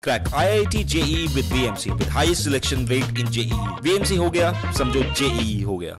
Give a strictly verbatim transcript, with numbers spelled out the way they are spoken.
Crack I I T J E E with V M C with highest selection rate in J E E. V M C हो गया, समझो J E E हो गया।